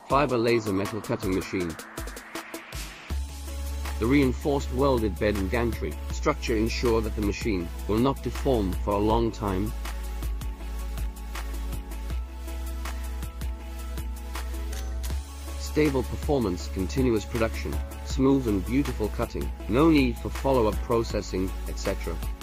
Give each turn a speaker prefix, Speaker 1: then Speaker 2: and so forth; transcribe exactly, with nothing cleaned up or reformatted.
Speaker 1: Fiber laser metal cutting machine. The reinforced welded bed and gantry structure ensure that the machine will not deform for a long time. Stable performance, continuous production, smooth and beautiful cutting, no need for follow-up processing, et cetera.